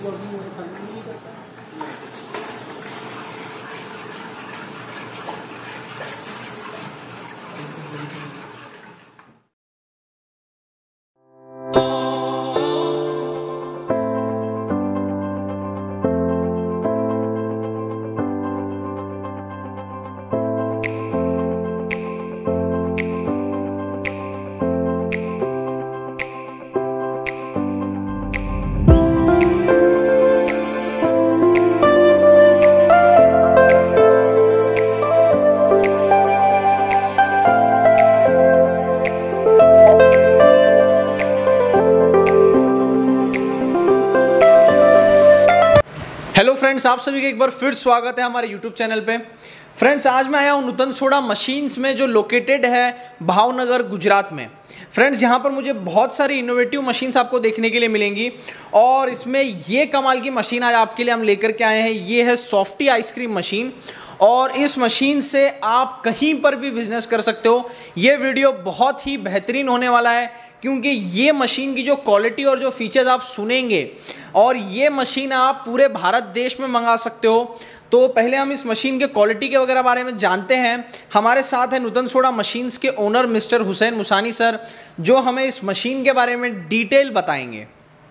Hello friends, आप सभी का एक बार फिर स्वागत है हमारे यूट्यूब चैनल पे। फ्रेंड्स, आज मैं आया हूँ नूतन सोडा मशीन्स में, जो लोकेटेड है भावनगर गुजरात में। फ्रेंड्स, यहाँ पर मुझे बहुत सारी इनोवेटिव मशीन्स आपको देखने के लिए मिलेंगी और इसमें ये कमाल की मशीन आज आपके लिए हम लेकर के आए हैं। ये है सॉफ्टी आइसक्रीम मशीन और इस मशीन से आप कहीं पर भी बिजनेस कर सकते हो। ये वीडियो बहुत ही बेहतरीन होने वाला है क्योंकि ये मशीन की जो क्वालिटी और जो फीचर्स आप सुनेंगे, और ये मशीन आप पूरे भारत देश में मंगा सकते हो। तो पहले हम इस मशीन के क्वालिटी के वगैरह बारे में जानते हैं। हमारे साथ है नूतन सोडा मशीन्स के owner mister Hussain Musani sir, जो हमें इस मशीन के बारे में डिटेल बताएंगे।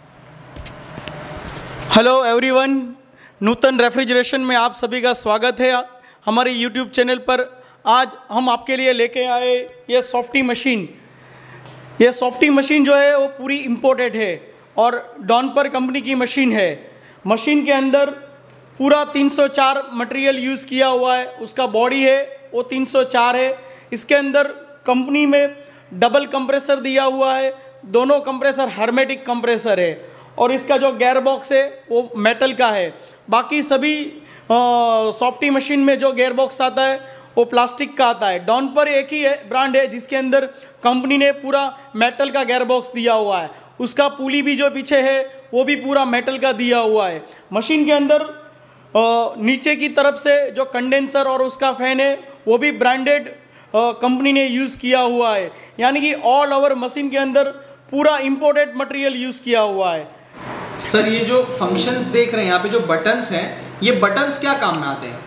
हेलो एवरीवन, नूतन रेफ्रिजरेशन में आप सभी का स्वागत है हमारे यूट्यूब चैनल पर। आज हम आपके लिए लेके आए ये सॉफ्टी मशीन। ये सॉफ्टी मशीन जो है वो पूरी इम्पोर्टेड है और डॉनपर कंपनी की मशीन है। मशीन के अंदर पूरा 304 मटेरियल यूज़ किया हुआ है। उसका बॉडी है वो 304 है। इसके अंदर कंपनी में डबल कंप्रेसर दिया हुआ है। दोनों कंप्रेसर हर्मेटिक कंप्रेसर है और इसका जो गेयर बॉक्स है वो मेटल का है। बाकी सभी सॉफ्टी मशीन में जो गेयर बॉक्स आता है वो प्लास्टिक का आता है। डॉनपर एक ही है ब्रांड है जिसके अंदर कंपनी ने पूरा मेटल का गेयर बॉक्स दिया हुआ है। उसका पुली भी जो पीछे है वो भी पूरा मेटल का दिया हुआ है। मशीन के अंदर नीचे की तरफ से जो कंडेंसर और उसका फैन है वो भी ब्रांडेड कंपनी ने यूज़ किया हुआ है। यानी कि ऑल ओवर मशीन के अंदर पूरा इंपोर्टेड मटेरियल यूज़ किया हुआ है। सर, ये जो फंक्शंस देख रहे हैं यहाँ पे, जो बटन्स हैं, ये बटन्स क्या काम में आते हैं?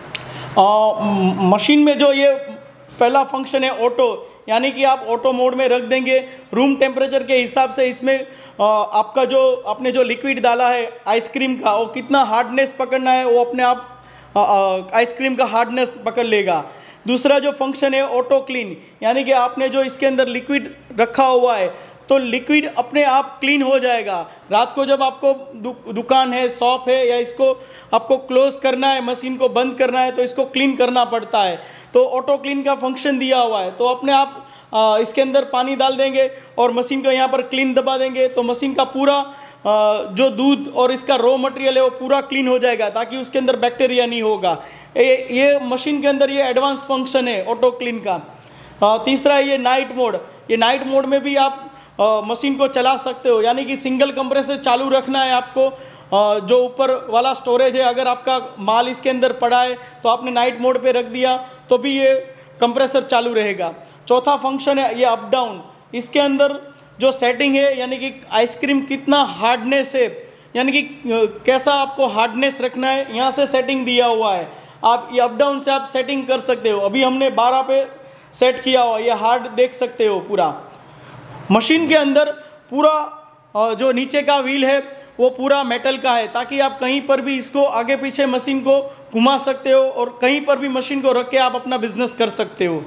मशीन में जो ये पहला फंक्शन है ऑटो, यानी कि आप ऑटो मोड में रख देंगे। रूम टेम्परेचर के हिसाब से इसमें आपका जो आपने जो लिक्विड डाला है आइसक्रीम का, वो कितना हार्डनेस पकड़ना है वो अपने आप आइसक्रीम का हार्डनेस पकड़ लेगा। दूसरा जो फंक्शन है ऑटो क्लीन, यानी कि आपने जो इसके अंदर लिक्विड रखा हुआ है तो लिक्विड अपने आप क्लीन हो जाएगा। रात को जब आपको दुकान है, शॉप है, या इसको आपको क्लोज करना है, मशीन को बंद करना है, तो इसको क्लीन करना पड़ता है। तो ऑटो क्लीन का फंक्शन दिया हुआ है। तो अपने आप इसके अंदर पानी डाल देंगे और मशीन को यहाँ पर क्लीन दबा देंगे तो मशीन का पूरा जो दूध और इसका रॉ मटेरियल है वो पूरा क्लीन हो जाएगा, ताकि उसके अंदर बैक्टीरिया नहीं होगा। ये मशीन के अंदर ये एडवांस फंक्शन है ऑटो क्लीन का। तीसरा है ये नाइट मोड। ये नाइट मोड में भी आप मशीन को चला सकते हो, यानी कि सिंगल कंप्रेसर चालू रखना है आपको। जो ऊपर वाला स्टोरेज है, अगर आपका माल इसके अंदर पड़ा है तो आपने नाइट मोड पे रख दिया तो भी ये कंप्रेसर चालू रहेगा। चौथा फंक्शन है ये अप डाउन। इसके अंदर जो सेटिंग है, यानी कि आइसक्रीम कितना हार्डनेस है, यानी कि कैसा आपको हार्डनेस रखना है, यहाँ से सेटिंग दिया हुआ है। आप ये अप डाउन से आप सेटिंग कर सकते हो। अभी हमने 12 पे सेट किया हुआ, ये हार्ड देख सकते हो पूरा। मशीन के अंदर पूरा जो नीचे का व्हील है वो पूरा मेटल का है, ताकि आप कहीं पर भी इसको आगे पीछे मशीन को घुमा सकते हो और कहीं पर भी मशीन को रख के आप अपना बिजनेस कर सकते हो।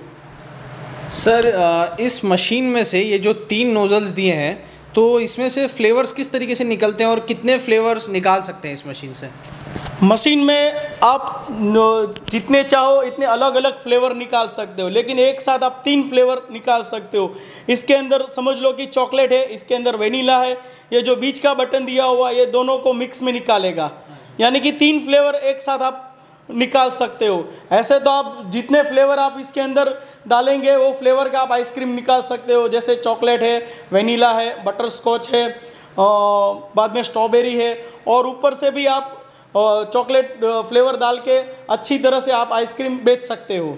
सर, इस मशीन में से ये जो 3 नोजल्स दिए हैं, तो इसमें से फ्लेवर्स किस तरीके से निकलते हैं और कितने फ्लेवर्स निकाल सकते हैं इस मशीन से? मशीन में आप जितने चाहो इतने अलग अलग फ्लेवर निकाल सकते हो, लेकिन एक साथ आप 3 फ्लेवर निकाल सकते हो। इसके अंदर समझ लो कि चॉकलेट है, इसके अंदर वेनिला है। ये जो बीच का बटन दिया हुआ है ये दोनों को मिक्स में निकालेगा, यानी कि 3 फ्लेवर एक साथ आप निकाल सकते हो। ऐसे तो आप जितने फ्लेवर आप इसके अंदर डालेंगे वो फ्लेवर का आप आइसक्रीम निकाल सकते हो। जैसे चॉकलेट है, वेनिला है, बटर स्कॉच है, बाद में स्ट्रॉबेरी है, और ऊपर से भी आप चॉकलेट फ्लेवर डाल के अच्छी तरह से आप आइसक्रीम बेच सकते हो।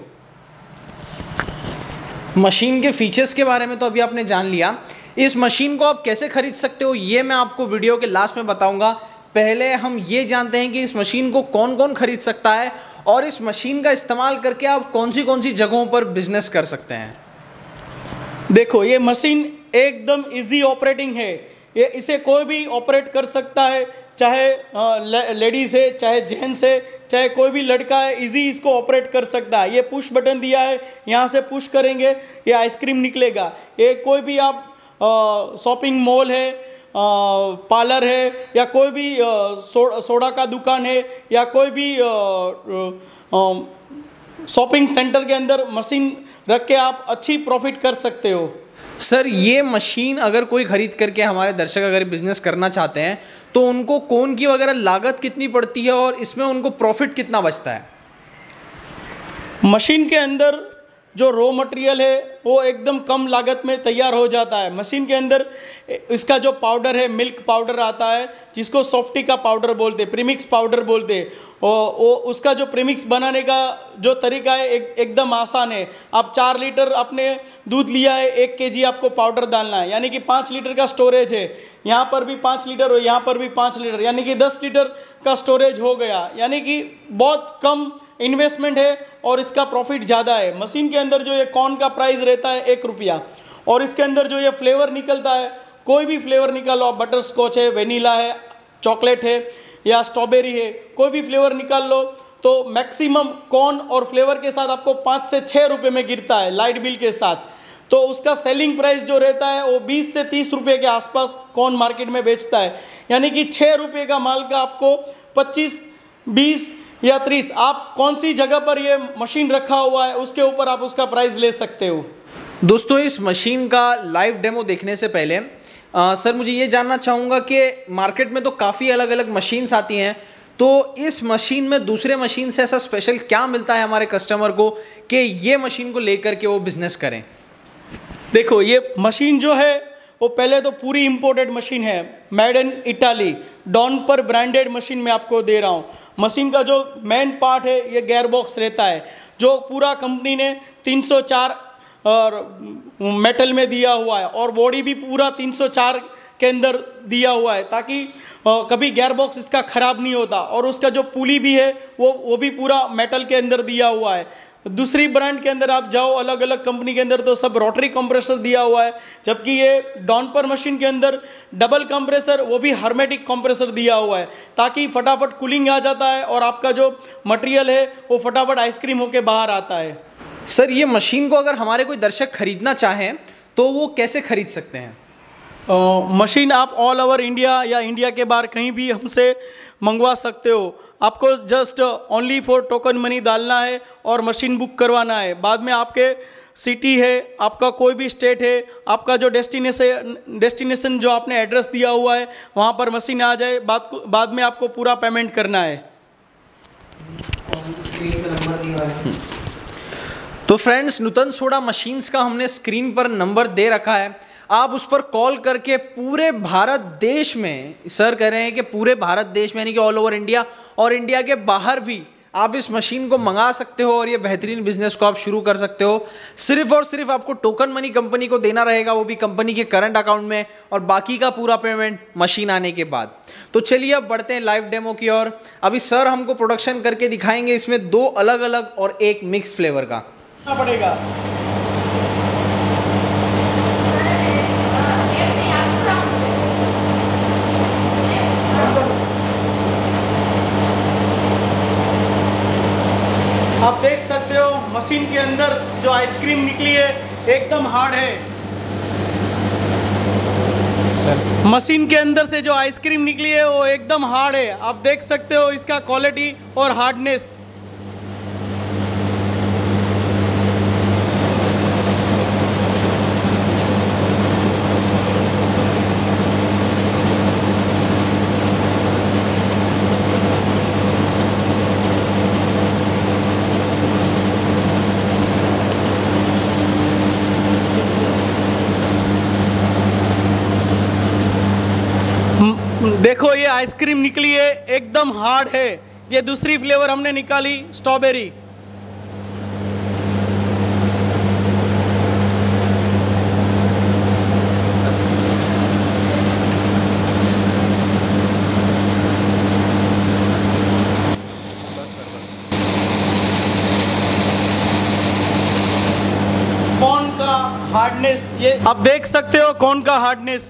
मशीन के फीचर्स के बारे में तो अभी आपने जान लिया। इस मशीन को आप कैसे खरीद सकते हो ये मैं आपको वीडियो के लास्ट में बताऊंगा। पहले हम ये जानते हैं कि इस मशीन को कौन कौन खरीद सकता है और इस मशीन का इस्तेमाल करके आप कौन सी जगहों पर बिजनेस कर सकते हैं। देखो, ये मशीन एकदम इजी ऑपरेटिंग है। ये इसे कोई भी ऑपरेट कर सकता है, चाहे लेडीज़ है, चाहे जेंट्स है, चाहे कोई भी लड़का है, इजी इसको ऑपरेट कर सकता है। ये पुश बटन दिया है, यहाँ से पुश करेंगे ये आइसक्रीम निकलेगा। ये कोई भी आप शॉपिंग मॉल है, पार्लर है, या कोई भी सोडा का दुकान है, या कोई भी शॉपिंग सेंटर के अंदर मशीन रख के आप अच्छी प्रॉफिट कर सकते हो। सर, ये मशीन अगर कोई खरीद करके हमारे दर्शक अगर बिजनेस करना चाहते हैं तो उनको कौन की वगैरह लागत कितनी पड़ती है और इसमें उनको प्रॉफिट कितना बचता है? मशीन के अंदर जो रॉ मटेरियल है वो एकदम कम लागत में तैयार हो जाता है। मशीन के अंदर इसका जो पाउडर है, मिल्क पाउडर आता है, जिसको सॉफ्टी का पाउडर बोलते हैं, प्रीमिक्स पाउडर बोलते हैं। उसका जो प्रीमिक्स बनाने का जो तरीका है एकदम आसान है। आप 4 लीटर आपने दूध लिया है, 1 केजी आपको पाउडर डालना है, यानी कि 5 लीटर का स्टोरेज है। यहाँ पर भी 5 लीटर और यहाँ पर भी 5 लीटर, यानी कि 10 लीटर का स्टोरेज हो गया। यानी कि बहुत कम इन्वेस्टमेंट है और इसका प्रॉफिट ज़्यादा है। मशीन के अंदर जो ये कॉर्न का प्राइस रहता है 1 रुपया, और इसके अंदर जो ये फ्लेवर निकलता है, कोई भी फ्लेवर निकालो, बटर स्कॉच है, वेनीला है, चॉकलेट है या स्ट्रॉबेरी है, कोई भी फ्लेवर निकाल लो तो मैक्सिमम कॉर्न और फ्लेवर के साथ आपको 5 से 6 रुपये में गिरता है लाइट बिल के साथ। तो उसका सेलिंग प्राइस जो रहता है वो 20 से 30 रुपये के आसपास कॉर्न मार्केट में बेचता है। यानी कि 6 रुपये का माल का आपको 25, 20 या 30, आप कौन सी जगह पर ये मशीन रखा हुआ है उसके ऊपर आप उसका प्राइस ले सकते हो। दोस्तों, इस मशीन का लाइव डेमो देखने से पहले सर मुझे ये जानना चाहूँगा कि मार्केट में तो काफ़ी अलग अलग मशीन्स आती हैं, तो इस मशीन में दूसरे मशीन से ऐसा स्पेशल क्या मिलता है हमारे कस्टमर को कि ये मशीन को लेकर के वो बिज़नेस करें? देखो, ये मशीन जो है वो पहले तो पूरी इंपोर्टेड मशीन है, made in Italy, Donper branded machine मैं आपको दे रहा हूँ। मशीन का जो मेन पार्ट है ये गेयर बॉक्स रहता है, जो पूरा कंपनी ने 304 और मेटल में दिया हुआ है, और बॉडी भी पूरा 304 के अंदर दिया हुआ है, ताकि कभी गेयर बॉक्स इसका ख़राब नहीं होता। और उसका जो पुली भी है वो भी पूरा मेटल के अंदर दिया हुआ है। दूसरी ब्रांड के अंदर आप जाओ, अलग अलग कंपनी के अंदर तो सब रोटरी कंप्रेसर दिया हुआ है, जबकि ये डॉनपर मशीन के अंदर डबल कंप्रेसर, वो भी हर्मेटिक कंप्रेसर दिया हुआ है, ताकि फटाफट कूलिंग आ जाता है और आपका जो मटेरियल है वो फटाफट आइसक्रीम होके बाहर आता है। सर, ये मशीन को अगर हमारे कोई दर्शक खरीदना चाहें तो वो कैसे खरीद सकते हैं? मशीन आप ऑल ओवर इंडिया या इंडिया के बाहर कहीं भी हमसे मंगवा सकते हो। आपको just only for token money डालना है और मशीन बुक करवाना है। बाद में आपके सिटी है, आपका कोई भी स्टेट है, आपका जो डेस्टिनेशन जो आपने एड्रेस दिया हुआ है वहाँ पर मशीन आ जाए, बाद में आपको पूरा पेमेंट करना है। तो फ्रेंड्स, नूतन सोडा मशीन्स का हमने स्क्रीन पर नंबर दे रखा है, आप उस पर कॉल करके पूरे भारत देश में, सर कह रहे हैं कि पूरे भारत देश में, यानी कि ऑल ओवर इंडिया और इंडिया के बाहर भी आप इस मशीन को मंगा सकते हो और ये बेहतरीन बिजनेस को आप शुरू कर सकते हो। सिर्फ और सिर्फ आपको टोकन मनी कंपनी को देना रहेगा, वो भी कंपनी के करंट अकाउंट में, और बाकी का पूरा पेमेंट मशीन आने के बाद। तो चलिए अब बढ़ते हैं लाइव डेमो की ओर। अभी सर हमको प्रोडक्शन करके दिखाएंगे इसमें 2 अलग अलग और 1 मिक्स फ्लेवर का पड़ेगा। आप देख सकते हो मशीन के अंदर जो आइसक्रीम निकली है एकदम हार्ड है। सर, मशीन के अंदर से जो आइसक्रीम निकली है वो एकदम हार्ड है। आप देख सकते हो इसका क्वालिटी और हार्डनेस। देखो, ये आइसक्रीम निकली है एकदम हार्ड है। ये दूसरी फ्लेवर हमने निकाली स्ट्रॉबेरी। हार्डनेस ये आप देख सकते हो कौन का हार्डनेस।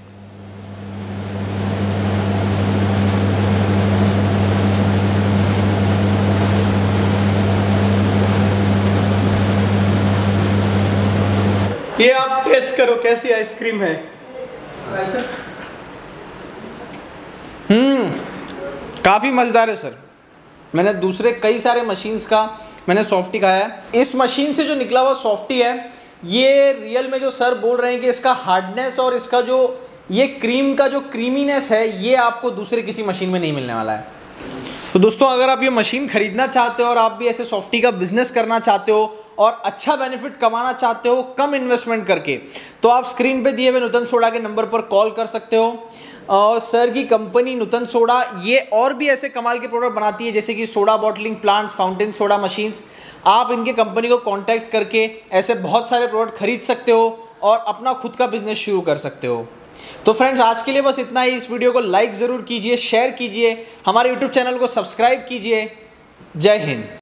ये आप टेस्ट करो कैसी आइसक्रीम है। काफ़ी मज़ेदार है सर। मैंने दूसरे कई सारे मशीन्स का मैंने सॉफ्टी खाया है। इस मशीन से जो निकला हुआ सॉफ्टी है ये रियल में जो सर बोल रहे हैं कि इसका हार्डनेस और इसका जो ये क्रीम का जो क्रीमीनेस है ये आपको दूसरे किसी मशीन में नहीं मिलने वाला है। तो दोस्तों अगर आप ये मशीन खरीदना चाहते हो और आप भी ऐसे सॉफ्टी का बिजनेस करना चाहते हो और अच्छा बेनिफिट कमाना चाहते हो कम इन्वेस्टमेंट करके, तो आप स्क्रीन पे दिए हुए नूतन सोडा के नंबर पर कॉल कर सकते हो। और सर की कंपनी नूतन सोडा ये और भी ऐसे कमाल के प्रोडक्ट बनाती है जैसे कि soda bottling plants, fountain soda machines. आप इनके कंपनी को कांटेक्ट करके ऐसे बहुत सारे प्रोडक्ट खरीद सकते हो और अपना खुद का बिजनेस शुरू कर सकते हो। तो फ्रेंड्स आज के लिए बस इतना ही। इस वीडियो को लाइक ज़रूर कीजिए, शेयर कीजिए, हमारे यूट्यूब चैनल को सब्सक्राइब कीजिए। जय हिंद।